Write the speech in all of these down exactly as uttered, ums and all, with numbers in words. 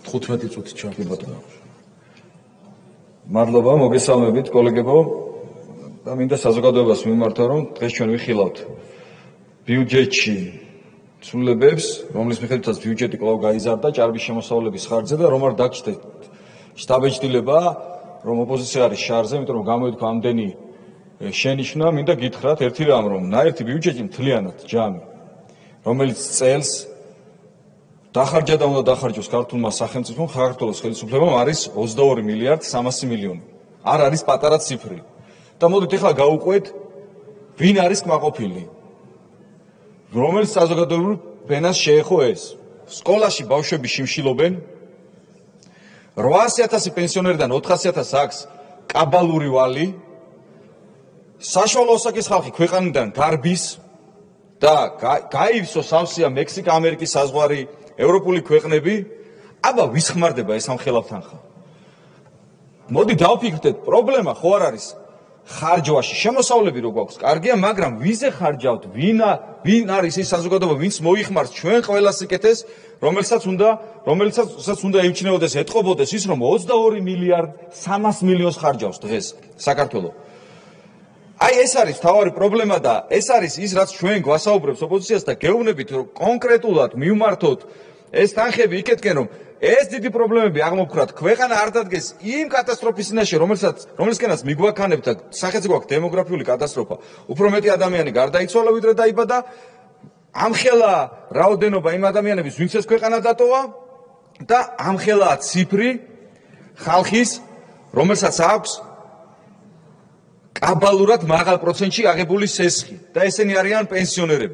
თხუთმეტი წუთი ჩა. კი ბატონო. მადლობა, მოგესალმებით კოლეგებო. და მინდა საზოგადოებას მიმართა, რომ დღეს ჩვენ ვიხილავთ ბიუჯეტში ცვლილებებს, რომლის მიხედვითაც ბიუჯეტი კვლავ გაიზარდა ჭარბის შემოსავლების ხარჯზე და რომ არ დაგჭდეთ შტაბეჭდილება, რომ ოპოზიცია არის შარზე, იმიტომ რომ გამოიდგა ამდენი შენიშვნა, მინდა გითხრათ ერთი რამ, რომ ნაერთი ბიუჯეტი მთლიანად ჯამი, რომელიც წელს დახარჯა და უნდა დახარჯოს ქართულმა სახელმწიფომ, საქართველოს ხელისუფლებამ არის ოცდაორი მილიარდი სამასი მილიონი. არ არის პატარა ციფრი. და მოდით ახლა გავუყვეთ, ვინ არის კმაყოფილი. რომელიც საზოგადოებრივ ფენას შეეხო ეს. სკოლაში ბავშვები შიმშილობენ, რვაასი ათასი პენსიონერიდან ოთხასი ათასი აქვს კაბალური ვალი, საშუალო ასაკის ხალხი ქვეყანიდან გარბის და გაივსო სავსეა მექსიკა, ამერიკის საზღვარი, ევროპული ქვეყნები, აბა ვის ხმარდება ეს ამხელავთან ხა? მოდი დავფიქრდეთ, პრობლემა ხო არ არის ხარჯვაში, შემოსავლები რო გვაქვს, კარგია, მაგრამ ვიზე ხარჯავთ, ვინა, ვინ არის ის საზოგადოება, ვინც მოიხმარს ჩვენ ყველას სიკეთეს, რომელსაც უნდა, რომელსაც უნდა ემჩნეოდეს, ეტყობოდეს ის, რომ ოცდაორი მილიარდი სამასი მილიონს ხარჯავს დღეს საქართველო. აი ეს არის თავარი პრობლემა და ეს არის ის, რაც ჩვენ გვასაუბრებს ოპოზიციას და გეუბნებით, რომ კონკრეტულად მივმართოთ ეს თანხები იქეთკენ, რომ ეს დიდი პრობლემები აღმოფხრათ, ქვეყანა არ დადგეს იმ კატასტროფის წინაშე, რომელსაც რომელსკენაც მიგვაქანებთ და სახეზე გვაქვს დემოგრაფიული კატასტროფა. უფრო მეტი ადამიანი გარდაიცვალა, ვიდრე დაიბადა. ამხელა რაოდენობა იმ ადამიანების, ვინც ეს ქვეყანა დატოვა და ამხელა ციფრი ხალხის, რომელსაც აქვს კაბალურად მაღალ პროცენტში აღებული სესხი და ესენი არიან პენსიონერები.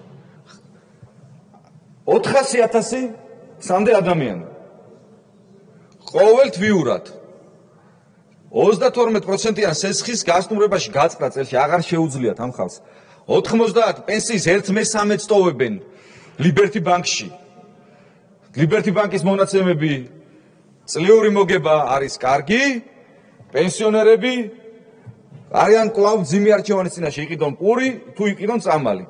ოთხასი ათასი სამდე ადამიანი. ყოველთვიურად ოცდათორმეტ პროცენტიან სესხის გასტუმრებაში გაწყდა წელში აღარ შეუძლიათ ამ ხალხს. ოთხმოცდაათი პენსიის ერთ მესამედს ტოვებენ ლიბერტი ბანკში. ლიბერტი ბანკის მონაცემები წლიური მოგება არის კარგი, პენსიონერები არიან კვლავ მძიმე არჩევანის წინაშე, იყიდონ პური თუ იყიდონ წამალი.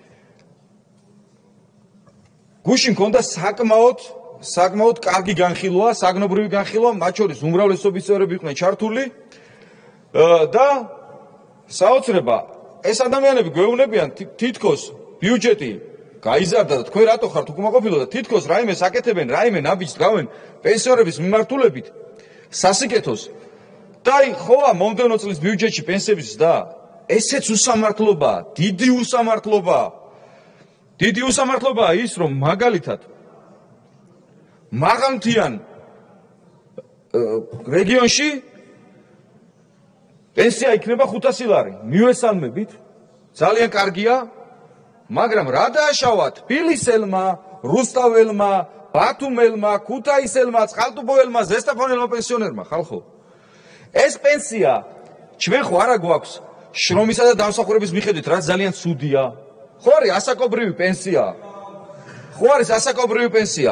გუშინ მქონდა საკმაოდ საკმაოდ კარგი განხილვა, საგნობრივი განხილვა, მათ შორის უმრავლესობის წევრები იყვნენ ჩართული და საოცრება ეს ადამიანები გვეუბნებიან თითქოს ბიუჯეტი გაიზარდა და თქვენ რატო ხართ უკმაყოფილო და თითქოს რაიმე საკეთებენ, რაიმე ნაბიჯს დგავენ პენსიონერების მიმართულებით სასიკეთოს. და აი ხოა მომდევნო წლის ბიუჯეტში პენსიების და ესეც უსამართლობაა, დიდი უსამართლობაა. დიდი უსამართლობაა ის, რომ მაგალითად მაღალმთიან რეგიონში პენსია იქნება ხუთასი ლარი. მივესალმებით, ძალიან კარგია, მაგრამ რა დააშავათ თბილისელმა, რუსთაველმა, ბათუმელმა, ქუთაისელმა, წყალტუბოელმა, ზესტაფონელმა პენსიონერმა, ხალხო. ეს პენსია ჩვენ ხო არა გვაქვს შრომისა და დამსახურების მიხედვით, რაც ძალიან ცუდია. ხო არის ასაკობრივი პენსია. ხო არის ასაკობრივი პენსია.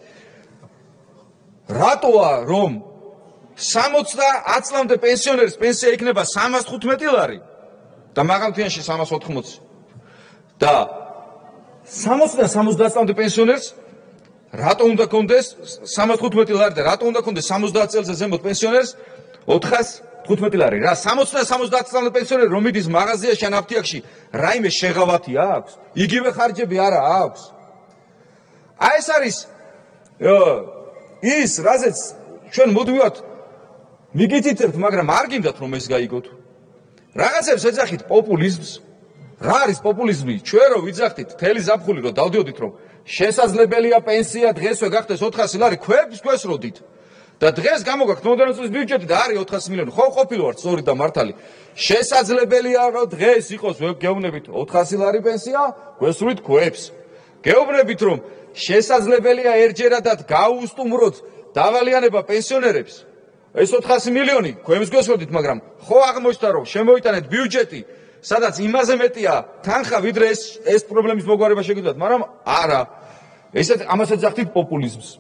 რატოა რომ სამოცდაათი წლამდე პენსიონერის პენსია იქნება სამას თხუთმეტი ლარი და მაღალმთიანში სამას ოთხმოცი და სამოცდა სამოცდაათი წლამდე პენსიონერს რატო უნდა კონდეს სამას თხუთმეტი ლარი და რატო უნდა კონდეს სამოცდაათი წელზე ზემოთ პენსიონერს ოთხას თხუთმეტი ლარი. რა სამოცდა სამოცდაათი წლამდე პენსიონერი რომ მიდის მაღაზიაში ან აფთიაქში, რაიმე შეღავათი აქვს? იგივე ხარჯები არა აქვს? აი ეს არის ის, რაზეც ჩვენ მოდივართ მიგითითებთ, მაგრამ არ გინდათ რომ ეს გაიგოთ. რაღაცებს ეძახით პოპულიზმს. რა არის პოპულიზმი? ჩვენ რო ვიძახდით თელი ზაფხული რომ დავდიოდით რომ შესაძლებელია პენსია დღესვე გახდეს ოთხასი ლარი, ქვებს გვესროდით. და დღეს გამოგაქვთ მომდევნო წლის ბიუჯეტი და არის ოთხასი მილიონი. ხო ყოფილი ვართ სწორი და მართალი. შესაძლებელია რომ დღეს იყოს გეუბნებით ოთხასი ლარი პენსია, გვესრუდით ქვებს. გეუბნებით რომ შესაძლებელია ერჯერადად გაუსტუმროთ დავალიანება პენსიონერებს. ეს ოთხასი მილიონი ქვემს გვესროდით, მაგრამ ხო აღმოჩნდა რომ შემოიტანეთ ბიუჯეტი, სადაც იმაზე მეტია თანხა, ვიდრე ეს ეს პრობლემის მოგვარება შეგიძლიათ, მაგრამ არა. ესეთ ამასაც ძახთით პოპულიზმს.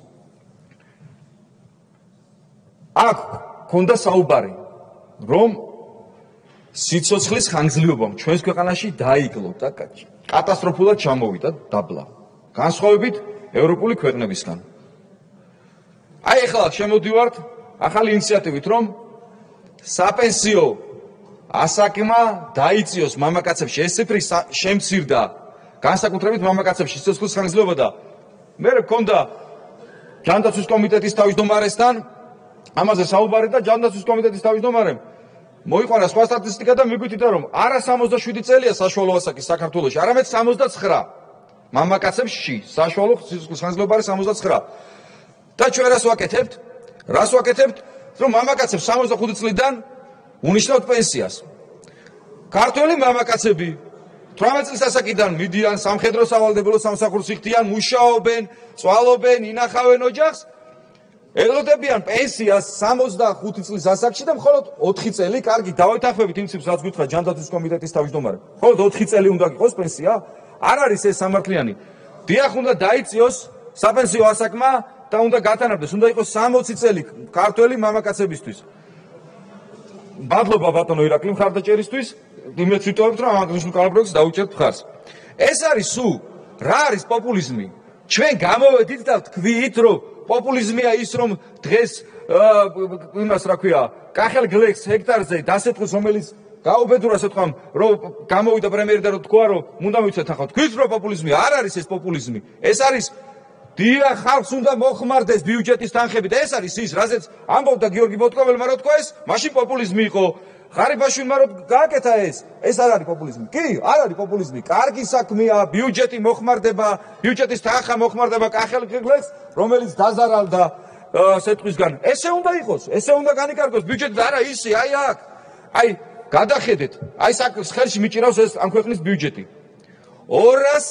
აქ ქონდა საუბარი, რომ სიცოცხლის ხანგრძლივობამ ჩვენს ქვეყანაში დაიკლო და კატასტროფულად ჩამოვიდა დაბლა. განსხვავებით ევროპული ქვეყნებისგან. აი ახლა შემოდივართ ახალი ინიციატივით, რომ საპენსიო ასაკმა დაიწიოს მამაკაცებში ეს ციფრი შემცირდა განსაკუთრებით მამაკაცებში სიცოცხლის ხანგრძლივობა და მე მქონდა ჯანდაცვის კომიტეტის თავმჯდომარესთან ამაზე საუბარი და ჯანდაცვის კომიტეტის თავმჯდომარემ მოიყვანა სხვა სტატისტიკა და მიგვიტიტა რომ არა სამოცდაშვიდი წელია საშუალო ასაკი საქართველოში, არამედ სამოცდაცხრა. მამაკაცებში საშუალო სიცოცხლის ხანგრძლივობა არის სამოცდაცხრა. და ჩვენ რას ვაკეთებთ? რას ვაკეთებთ? რომ მამაკაცებს სამოცდახუთი წლიდან უნიშნავთ პენსიას. ქართველი მამაკაცები თვრამეტ წლის ასაკიდან მიდიან სამხედრო სავალდებულო სამსახურს იხდიან, მუშაობენ, წვალობენ, ინახავენ ოჯახს, ელოდებიან პენსიას სამოცდახუთი წლის ასაკში და მხოლოდ ოთხი წელი, კარგი, დავეთანხმებით იმ ციფრს, რაც გითხრა ჯანდაცვის კომიტეტის თავმჯდომარემ. მხოლოდ ოთხი წელი უნდა იყოს პენსია? არ არის ეს სამართლიანი. დიახ, უნდა დაიწიოს საპენსიო ასაკმა და უნდა გათანაბრდეს, უნდა იყოს სამოცი წელი ქართველი მამაკაცებისთვის. მადლობა ბატონო ირაკლი მხარდაჭერისთვის, იმედს ვიტოვებთ, რომ ამ აღნიშნულ კანონპროექტს დაუჭერთ მხარს. ეს არის სულ რა არის პოპულიზმი? ჩვენ გამოვედით და თქვით, რომ პოპულიზმია ის, რომ დღეს იმას რა ქვია, კახელ გლეხს ჰექტარზე დასეტყვის, რომელიც გაუბედურა, ასე თქვა, რომ გამოვიდა პრემიერი და რომ თქვა, რომ უნდა მივცეთ ახლა. თქვით, რომ პოპულიზმი არ არის ეს პოპულიზმი. ეს არის დიახ, ხალხს უნდა მოხმარდეს ბიუჯეტის თანხებით. ეს არის ის, რაზეც ამბობდა გიორგი ბოტკოველმა, რომ თქვა ეს, მაშინ პოპულიზმი იყო. ღარიბაშვილმა რომ გააკეთა ეს, ეს არ არის პოპულიზმი. კი, არ არის პოპულიზმი. კარგი საქმეა, ბიუჯეტი მოხმარდება, ბიუჯეტის თანხა მოხმარდება კახელ გლეხს, რომელიც დაზარალდა სეტყვისგან. ესე უნდა იყოს, ესე უნდა განიკარგოს ბიუჯეტი და არა ისი, აი აქ. აი, გადახედეთ, აი საკს ხელში მიჭირავს ეს ამ ქვეყნის ბიუჯეტი. ორას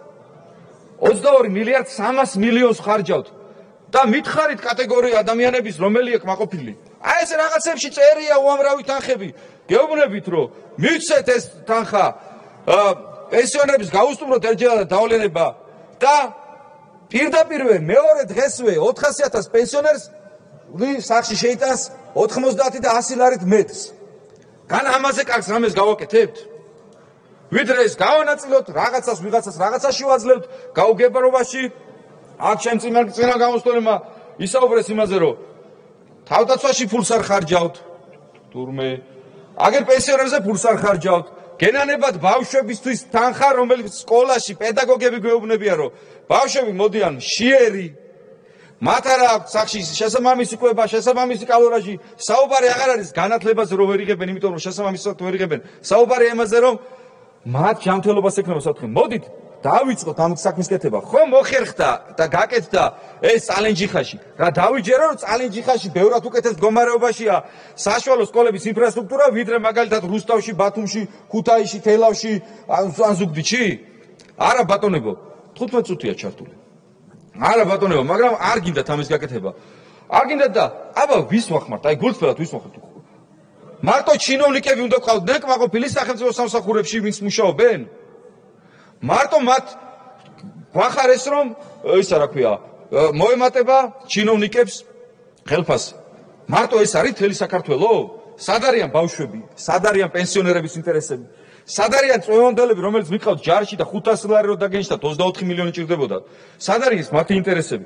ოცდაორი მილიარდ სამას მილიონს ხარჯავთ და მითხარით კატეგორია ადამიანების, რომელი ეკმაყოფილი. აი ეს რაღაცებში წერია უამრავი თანხები. გეუბნებით, რომ მივცეთ ეს თანხა პენსიონერების გაუსტუმროთ ერთჯერადად დავლენება და პირდაპირვე მეორე დღესვე ოთხასი ათას პენსიონერს სახში შეიტანს ოთხმოცდაათი და ასი ლარით მეტს. გან ამაზე კარგს რამეს გავაკეთებთ? ვიდრე ეს გავანაწილოთ, რაღაცას ვიღაცას რაღაცაში ვაძლევთ, გაუგებრობაში, აქ ჩემ წინა გამოსვლელმა ისაუბრეს იმაზე, რომ თავდაცვაში ფულს არ ხარჯავთ, თურმე, აგერ პენსიონერებზე ფულს არ ხარჯავთ, გენანებად ბავშვებისთვის თანხა, რომელიც სკოლაში პედაგოგები გვეუბნებიან, რომ ბავშვები მოდიან მშიერი, მათ არ აქვს სახში შესაბამისი კვება, შესაბამისი კალორაჟი, საუბარი აღარ არის განათლებაზე რომ ვერ იღებენ, იმიტომ რომ შესაბამისად ვერ იღებენ. საუბარი იმაზე, რომ მათ ჯანმრთელობას ექნება საფრთხე. მოდით დავიწყოთ ამ საქმის კეთება. ხომ მოხერხდა და გაკეთდა ეს წალენჯიხაში. რა დავიჯერო, რომ წალენჯიხაში ბევრად უკეთეს მდგომარეობაშია საშუალო სკოლების ინფრასტრუქტურა, ვიდრე მაგალითად რუსთავში, ბათუმში, ქუთაისში, თელავში, ან ზუგდიდში? არა ბატონებო, თხუთმეტ წუთია ჩართული. არა ბატონებო, მაგრამ არ გინდათ ამის გაკეთება. არ გინდათ და აბა ვის ვახმართ? აი გულწრფელად ვის ვახმართ? მარტო ჩინოვნიკები უნდა ყავთ ნეკმაყოფილი სახელმწიფო სამსახურებში, ვინც მუშაობენ? მარტო მათ გვახარეს, რომ ისა რა ქვია, მოემატება ჩინოვნიკებს ხელფასი. მარტო ეს არის მთელი საქართველო? სად არიან ბავშვები? სად არიან პენსიონერების ინტერესები? სად არიან წვევანდელები, რომელიც მიყავთ ჯარში და ხუთასი ლარი რო დაგენიშნათ, ოცდაოთხი მილიონი ჭირდებოდა? სად არის მათი ინტერესები?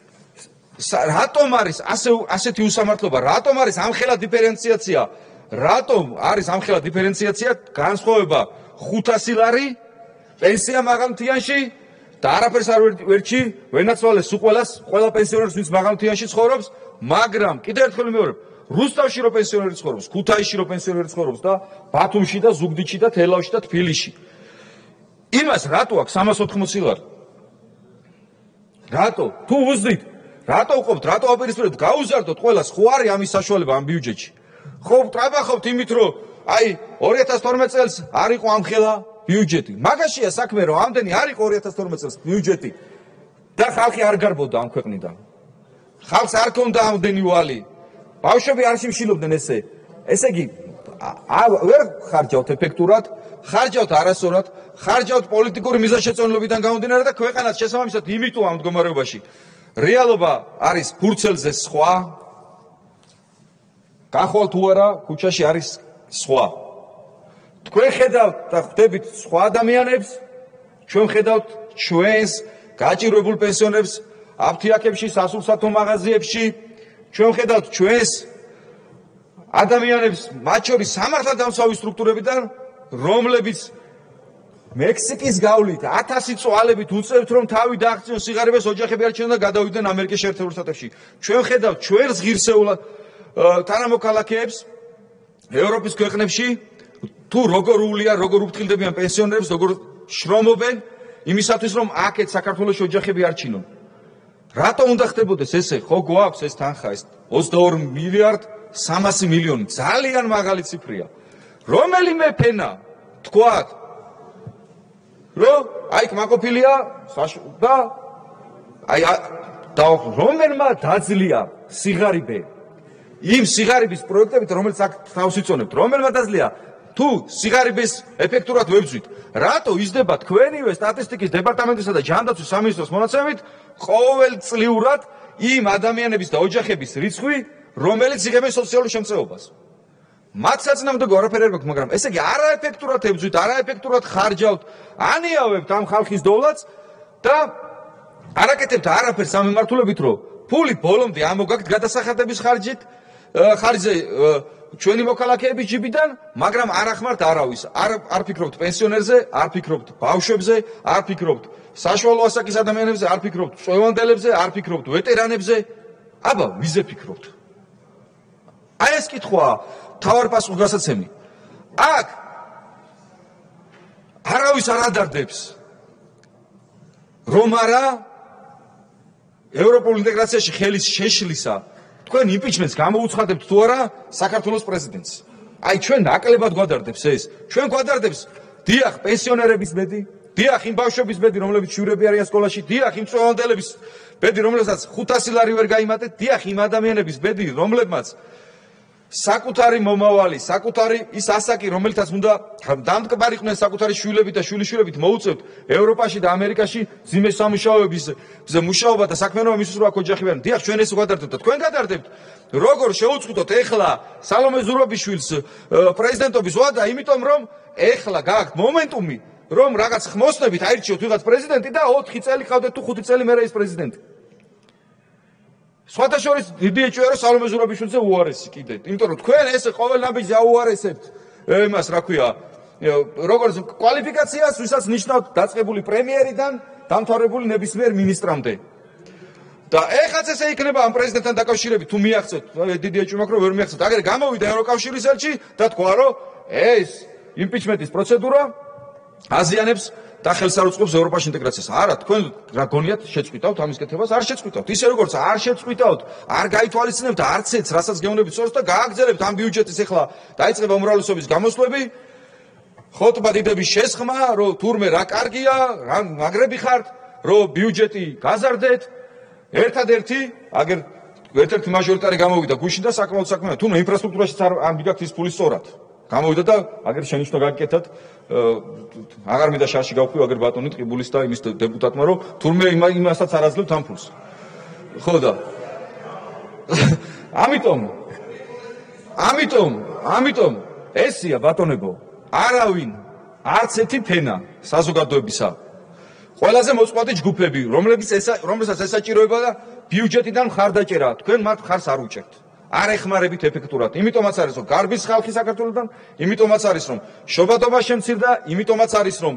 რატომ არის ასე ასეთი უსამართლობა? რატომ არის ამხელა დიფერენციაცია? რატომ არის ამხელა დიფერენციაცია განსხვავება ხუთასი ლარი პენსია მაღალმთიანში და არაფერს არ ვერჩი ვენაცვალეს უყველას ყველა პენსიონერს ვინც მაღალმთიანში ცხოვრობს, მაგრამ კიდევ ერთხელ ვიმეორებ, რუსთავში რო პენსიონერი ცხოვრობს, ქუთაისში რო პენსიონერი ცხოვრობს და ბათუმში და ზუგდიდში და თელავში და თბილისში. იმას რატო აქვს სამას ოთხმოცი ლარი? რატო? თუ უზრით, რატო უყობთ, რატო აპირისპირებთ, გაუზარდოთ ყველას, ხო არის ამის საშუალება ამ ბიუჯეტში? ხო ტრაბახობთ იმით, რომ აი ორი ათას თორმეტ წელს არ იყო ამხელა ბიუჯეტი. მაგაშია საქმე, რომ ამდენი არ იყო ორი ათას თორმეტ წელს ბიუჯეტი და ხალხი არ გარბოდა ამ ქვეყნიდან. ხალხს არ ქონდა ამდენი ვალი. ბავშვები არ სიმშილობდნენ ესე. ესე იგი, ვერ ხარჯავთ ეფექტურად, ხარჯავთ არასწორად, ხარჯავთ პოლიტიკური მიზანშეწონილობიდან გამომდინარე და ქვეყანაც შესაბამისად იმიტოა ამ მდგომარეობაში. რეალობა არის ფურცელზე სხვა. გახვალ თუ არა, ქუჩაში არის სხვა. თქვენ ხედავთ და ხვდებით სხვა ადამიანებს, ჩვენ ხედავთ ჩვენს გაჭირვებულ პენსიონერებს აფთიაქებში, სასურსათო მაღაზიებში, ჩვენ ხედავთ ჩვენს ადამიანებს, მათ შორის სამართალდამცავი სტრუქტურებიდან, რომლებიც მექსიკის გავლით ათასი წვალებით უწევთ, რომ თავი დააღწიონ სიღარიბეს, ოჯახები არჩეონ და გადავიდნენ ამერიკის შეერთებულ შტატებში. ჩვენ ხედავთ ჩვენს ღირსეულ თანამოქალაქეებს ევროპის ქვეყნებში, თუ როგორ უვლია, როგორ უფრთხილდებიან პენსიონერებს, როგორ შრომობენ იმისათვის, რომ აქეთ საქართველოში ოჯახები არჩინონ. რატომ უნდა ხდებოდეს ესე? ხო გვაქვს ეს თანხა, ეს ოცდაორი მილიარდ სამასი მილიონი, ძალიან მაღალი ციფრია. რომელიმე ფენა თქვათ, რომ აი კმაყოფილია და აი და რომელმა დაძლია სიღარიბე იმ სიღარიბის პროექტებით, რომელიც აქ თავს იწონებთ, რომელმა დაძლია თუ სიღარიბეს ეფექტურად ვებძვით, რატო იზრდება თქვენივე სტატისტიკის დეპარტამენტისა და ჯანდაცვის სამინისტროს მონაცემებით ყოველწლიურად იმ ადამიანების და ოჯახების რიცხვი, რომელიც იღებენ სოციალურ შემწეობას. მათ საწინააღმდეგო არაფერი არ გვაქვს, მაგრამ ესე იგი არაეფექტურად ებძვით, არაეფექტურად ხარჯავთ, ანიავებთ ამ ხალხის დოვლათს და არაკეთებთ არაფერს ამ მიმართულებით, რომ ფული ბოლომდე ამოგაქვთ გადასახადების ხარჯით, ხარჯზე ჩვენი მოქალაქეების ჯიბიდან, მაგრამ არ ახმართ არავის. არ არ ფიქრობთ პენსიონერზე, არ ფიქრობთ ბავშვებზე, არ ფიქრობთ საშუალო ასაკის ადამიანებზე, არ ფიქრობთ წვევანდელებზე, არ ფიქრობთ ვეტერანებზე. აბა, ვიზე ფიქრობთ? აი ეს კითხვა თავარ პასუხგასაცემი. აქ არავის არ ადარდებს, რომ არა ევროპულ ინტეგრაციაში ხელის შეშლისა თქვენ იმპიჩმენტს გამოუცხადებთ თუ არა საქართველოს პრეზიდენტს. აი ჩვენ ნაკლებად გვადარდებს ეს. ჩვენ გვადარდებს დიახ პენსიონერების ბედი, დიახ იმ ბავშვების ბედი, რომლებიც შვილები არიან სკოლაში, დიახ იმ წვევანდელების ბედი, რომლებსაც ხუთასი ლარი ვერ გაიმატეთ, დიახ იმ ადამიანების ბედი, რომლებმაც საკუთარი მომავალი, საკუთარი ის ასაკი, რომელთაც უნდა დამტკბარიყვნენ საკუთარი შვილები და შვილიშვილებით მოუწევთ ევროპაში და ამერიკაში ძიმე სამუშაოების მუშაობა და საქმიანობა მისთვის რო აქ ოჯახი ვარენ. დიახ, ჩვენ ეს გვადარდებთ და თქვენ გადარდებთ. როგორ შეუწყვიტოთ ეხლა სალომე ზურაბიშვილს პრეზიდენტობის ვადა, იმიტომ რომ ეხლა გააქვთ მომენტუმი, რომ რაღაც ხმოსნებით აირჩიოთ ვიღაც პრეზიდენტი და ოთხი წელი ყავდეთ თუ ხუთი წელი მერე ის პრეზიდენტი. სხვათა შორის დიდი ეჭვია რომ სალომე ზურაბიშვილზე უარესი კიდე, იმიტომ რომ თქვენ ეს ყოველ ნაბიჯს აუარესებთ იმას, რა ქვია, როგორც კვალიფიკაციას, ვისაც ნიშნავთ დაწყებული პრემიერიდან დამთავრებული ნებისმიერ მინისტრამდე. და ეხაც ესე იქნება ამ პრეზიდენტთან დაკავშირებით, თუ მიაღწევთ, დიდი ეჭვი მაქვს რომ ვერ მიაღწევთ. აგერ გამოვიდა ევროკავშირის ელჩი და თქვა რომ ეს იმპიჩმენტის პროცედურა აზიანებს და ხელს არ უწყობს ევროპაში ინტეგრაციას. არა, თქვენ რა გონიათ შეწყვიტავთ ამის კეთებას? არ შეწყვიტავთ. ისე როგორც არ შეწყვიტავთ, არ გაითვალისწინებთ არც ერთს, რასაც გეუბნებით სწორს და გააგრძელებთ ამ ბიუჯეტის ეხლა დაიწყება უმრავლესობის გამოსვლები, ხოტბა დიდების შესხმა, რომ თურმე რა კარგია, რა მაგრები ხართ, რომ ბიუჯეტი გაზარდეთ. ერთადერთი, აგერ ერთ-ერთი მაჟორიტარი გამოვიდა გუშინ და საკმაოდ საქმეა, თუნდაც ინფრასტრუქტურაშიც არ მიგაქვთ ის ფული სწორად. გამოვიდა და აგერ შენიშნო გაკეთათ, აღარ მინდა შარში გავხვი აგერ ბატონი ტყიბულის და იმის დეპუტატმა, რომ თურმე იმასაც არ აძლევთ ამ ფულს. ხო და ამიტომ ამიტომ ამიტომ ესია ბატონებო, არავინ არც ერთი ფენა საზოგადოებისა, ყველაზე მოწყვლადი ჯგუფები, რომლებიც რომელსაც ესაჭიროება და ბიუჯეტიდან მხარდაჭერა, თქვენ მათ მხარს არ უჭერთ. არ ეხმარებით ეფექტურად. იმიტომაც არის რომ გარბის ხალხი საქართველოსთან, იმიტომაც არის რომ შობადობა შემცირდა, იმიტომაც არის რომ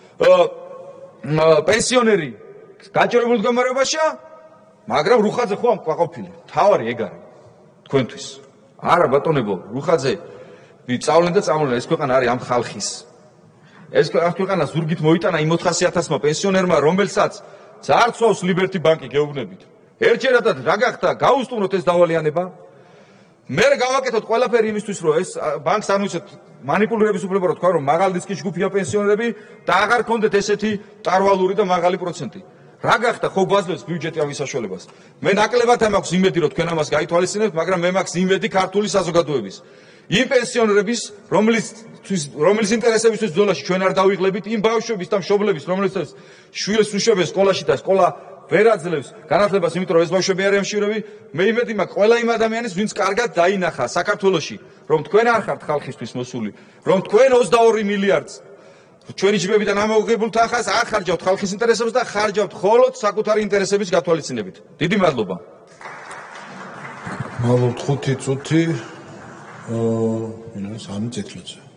პენსიონერი გაჭირებულ მდგომარეობაშია, მაგრამ რუხაძე ხო ამ ყვაყოფილი. თავარი ეგ არის თქვენთვის. არა ბატონებო, რუხაძე ვიწავლენ და წამოვლენ, ეს ქვეყანა არის ამ ხალხის. ეს ქვეყანა ზურგით მოიტანა იმ ოთხასი ათასმა პენსიონერმა, რომელსაც ძარცვავს ლიბერტი ბანკი, გეუბნებით. ერთჯერადად რა გახდა, გაუსტუმროთ ეს დავალიანება. მე გავაკეთოთ ყველაფერი იმისთვის, რომ ეს ბანკს არ მივცეთ მანიპულირების უფლება, რომ თქვა, რომ მაღალი რისკის ჯგუფია პენსიონერები და აღარ ქონდეთ ესეთი ტარვალური და მაღალი პროცენტი. რა გახდა, ხო გვაძლევს ბიუჯეტი ამის საშუალებას. მე ნაკლებად მაქვს იმედი, რომ თქვენ ამას გაითვალისწინებთ, მაგრამ მე მაქვს იმედი ქართული საზოგადოების. იმ პენსიონერების, რომლის რომლის ინტერესებისთვის ბრძოლაში ჩვენ არ დავიღლებით, იმ ბავშვების და მშობლების, რომლებსაც შვილს უშვებენ სკოლაში და სკოლა ვერ აძლევს განათლებას, იმიტომ რომ ეს ბავშვები არიან მშივრები, მე იმედი მაქვს ყველა იმ ადამიანის, ვინც კარგად დაინახა საქართველოში, რომ თქვენ არ ხართ ხალხისთვის მოსული, რომ თქვენ ოცდაორი მილიარდს ჩვენი ჯიბებიდან ამოღებულ თანხას არ ხარჯავთ ხალხის ინტერესებს და ხარჯავთ მხოლოდ საკუთარი ინტერესების გათვალისწინებით. დიდი მადლობა. მალოთ ხუთი წუთი აა, იმას სამი წუთი.